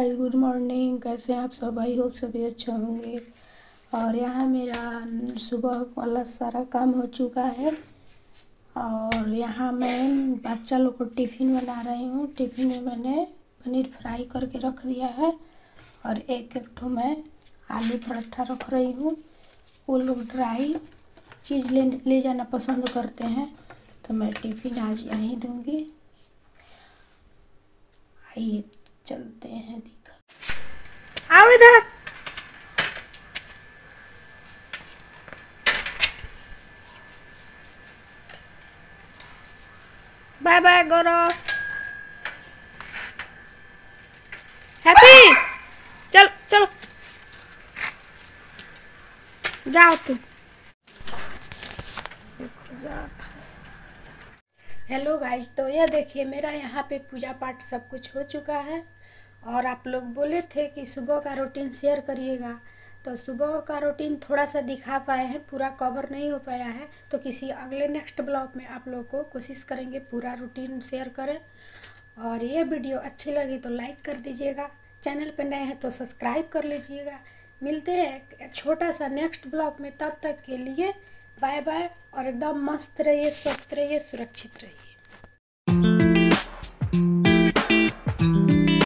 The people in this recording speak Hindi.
Guys, good morning. कैसे हैं आप सब? आई होप सभी अच्छे होंगे। और यहाँ मेरा सुबह वाला सारा काम हो चुका है और यहाँ मैं बच्चा लोग को टिफ़िन बना रही हूँ। टिफ़िन में मैंने पनीर फ्राई करके रख दिया है और एक ठो मैं आलू पराठा रख रही हूँ। वो लोग ड्राई चीज़ ले जाना पसंद करते हैं तो मैं टिफ़िन आज यहीं दूँगी। आइए चलते हैं, दिखा आओ इधर। बाय बाय गौरव। हैप्पी चल चलो जाओ तुम। हेलो गाइज, तो यह देखिए मेरा यहाँ पे पूजा पाठ सब कुछ हो चुका है। और आप लोग बोले थे कि सुबह का रूटीन शेयर करिएगा, तो सुबह का रूटीन थोड़ा सा दिखा पाए हैं, पूरा कवर नहीं हो पाया है। तो किसी अगले नेक्स्ट ब्लॉग में आप लोग को कोशिश करेंगे पूरा रूटीन शेयर करें। और ये वीडियो अच्छी लगी तो लाइक कर दीजिएगा, चैनल पर नए हैं तो सब्सक्राइब कर लीजिएगा। मिलते हैं एक छोटा सा नेक्स्ट ब्लॉग में, तब तक के लिए बाय बाय। और एकदम मस्त रहिए, स्वस्थ रहिए, सुरक्षित रहिए।